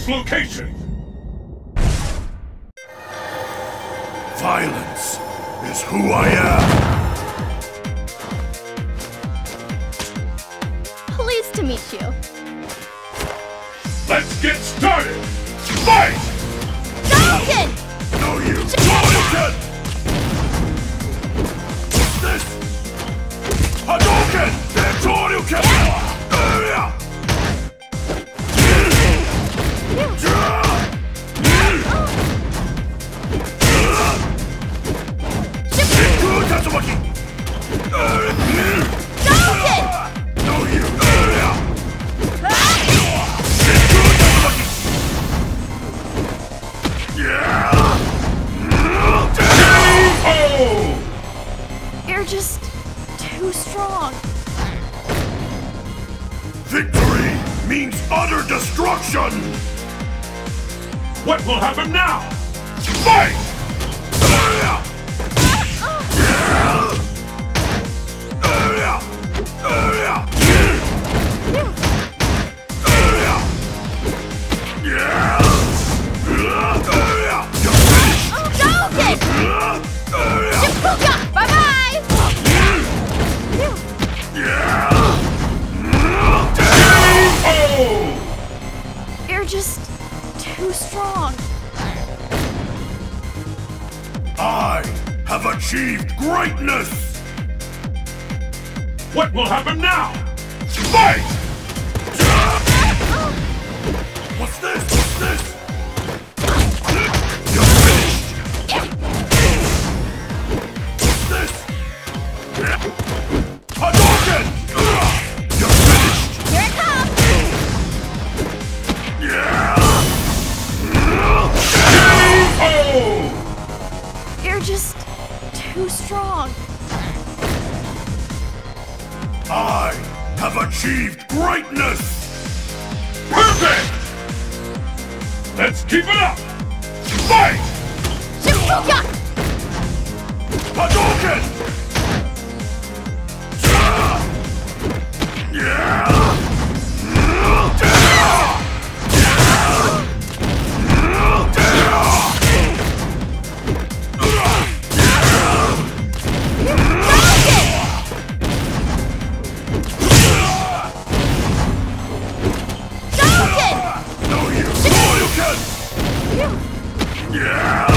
location! Violence is who I am! Pleased to meet you. Let's get started! Fight! Hadouken! No, you! Hadouken! This! Hadouken! Hadouken! Tatsumaki! Hadouken! No, you! You're just too strong. Victory means utter destruction! What will happen now? Fight! Bye-bye! You're just too strong. I have achieved greatness! What will happen now? Fight! What's this? What's this? You're finished! What's this? Hadouken! You're finished! Here it comes! You're just too strong. I have achieved greatness! Perfect! Let's keep it up! Fight! Shifuka! Hadouken! No, you! No, you can! Yeah!